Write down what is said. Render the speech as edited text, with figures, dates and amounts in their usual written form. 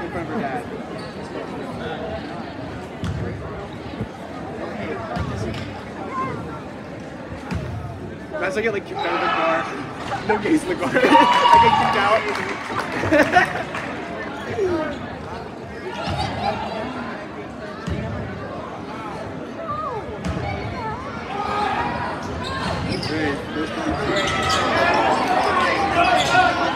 in front of her dad. That's like I get kicked out of the car. No gays in the car. I get kicked out. Great.